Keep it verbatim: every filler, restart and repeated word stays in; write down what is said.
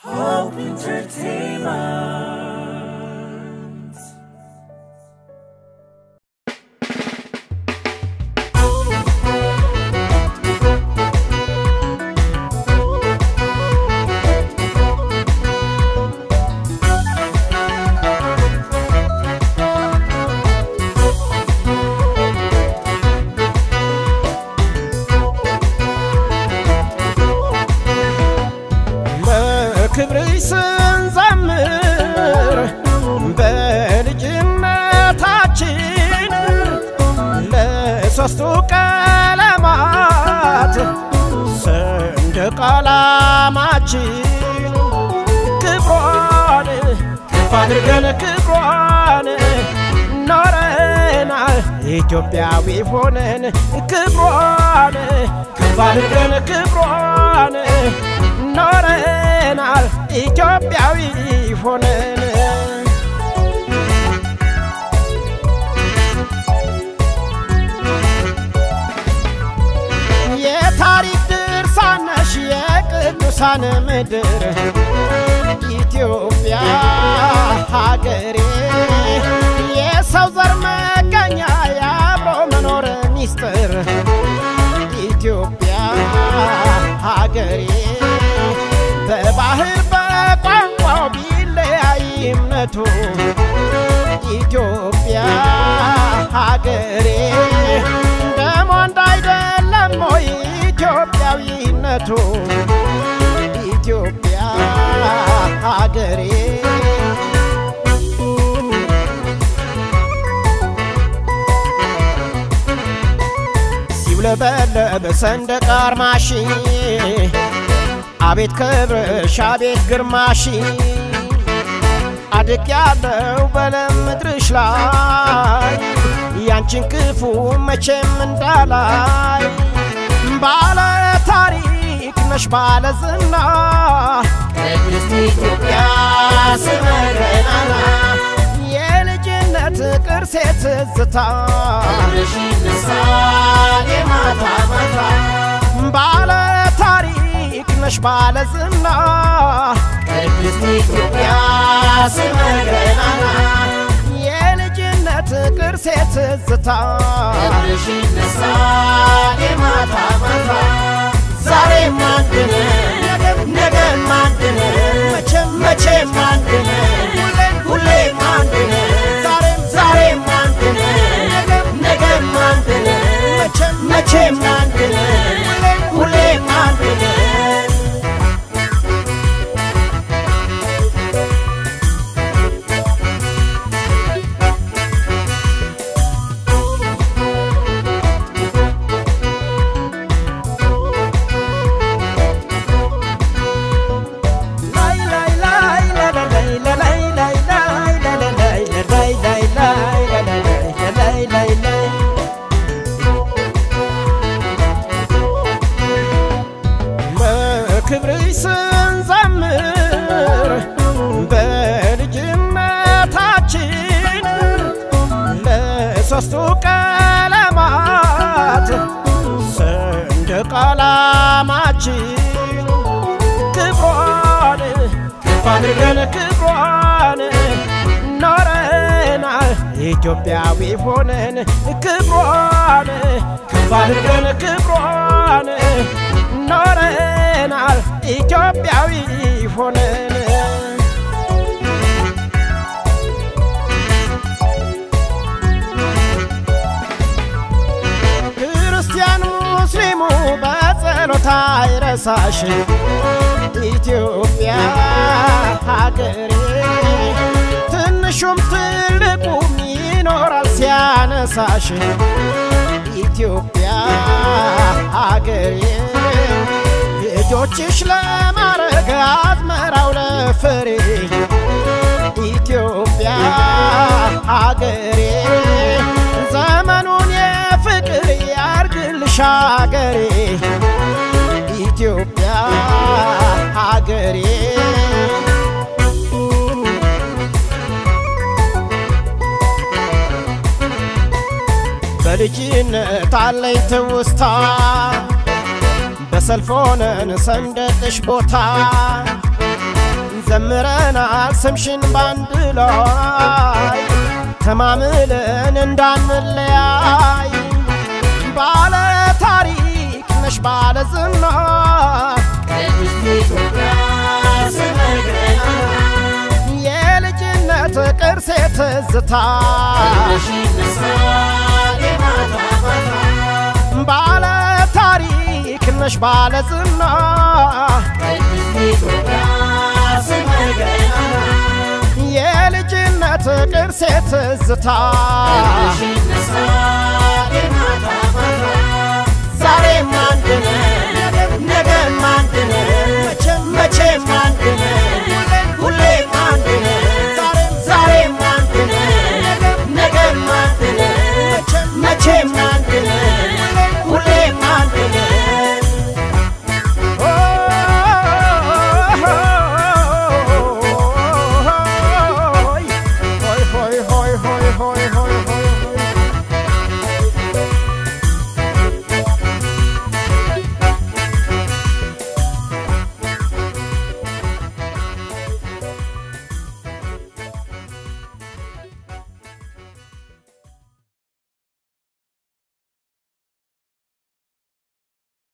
Hope Entertainment. ክብርሽ ስንዘምር በልጅነታችን ለሶስቱ ቀለማት ሰንደቅ ዓላማችን ክብሯን ከፍ አድርገን ክብሯን ኖረናል ኢትዮጵያዊ ሆነን ክብሯን ከፍ አድርገን ክብሯን ኖረናል ኢትዮጵያዊ ሆነን የታሪክ ድርሳን ነሽ የቅዱሳን ምድር ኢትዮጵያ ሀገሬ የሰው ዘር መገኛ የአብሮ መኖር ሚስጥር ኢትዮጵያ ሀገሬ በባህር በቋንቋው ቢለያይ እምነቱ ኢትዮጵያ ሀገሬ ደሞ እንዳይደለም ወይ ኢትዮጵያዊነቱ ኢትዮጵያ ሀገሬ ሲውለበለብ ሰንደቅ ዓርማሽ አቤት ክብርሽ አቤት ግርማሽ አድቅ ያለው በለም ምድርሽ ላይ ያንቺን ክፉ መቼም እንዳላይ ባለ ታሪክ ነሽ ባለ ዝና ቅድስት ኢትዮጵያ ስመረናና የልጅነት ቅርሴ ትዝታ አብረሽ ይነሳል የማታ ማታ ባለ ታሪክ ነሽ ባለ ዝና ቅድስት ኢትዮጵያ ስመረናና የልጅነት ቅርሴ ትዝታ አብረሽ ይነሳል የማታ ማታ ዛሬም አንድ ነን ነገም አንድ ነን መቼም መቼም አንድ ነን ሁሌም አንድ ነን ዛሬም ዛሬም አንድ ነን ነገም አንድ ነን መቼም መቼም አንድ ነን ሁሌም አንድ ነን ክብርሽ ስንዘምር በልጅነታችን ለሶስቱ ቀለማት ሰንደቅ ዓላማችን ክብሯን ከፍ አድርገን ክብሯን ኖረናል ኢትዮጵያዊ ሆነን ክብሯን ከፍ አድርገን ክብሯን ኖረናል ኢትዮጵያዊ ሆነን ክርስቲያን ሙስሊሙ በጸሎት አይረሳሽ ኢትዮጵያ ሀገሬ ትንሹም ትልቁም ይኖራል ሲያነሳሽ ኢትዮጵያ ሀገሬ ልጆችሽ ለማረግ አዝመራው ለፍሬ ኢትዮጵያ ሀገሬ ዘመኑን የፍቅር ያርግልሽ ሀገሬ ኢትዮጵያ ሀገሬ በልጅነት አለኝ ትውስታ በሰልፍ ሆነን ሰንደቅሽ ቦታ ዘምረናል ስምሽን ባንድ ላይ ተማምለን እንዳንለያይ ባለ ታሪክ ነሽ ባለ ዝና ቅድስት ኢትዮጵያ ስመገና የልጅነት ቅርሴ ትዝታ ባለ ታሪክ ነሽ ባለ ዝና ቅድስት ኢትዮጵያ ስመገና የልጅነት ቅርሴ ትዝታ ዛሬም አንድ ነን ነገ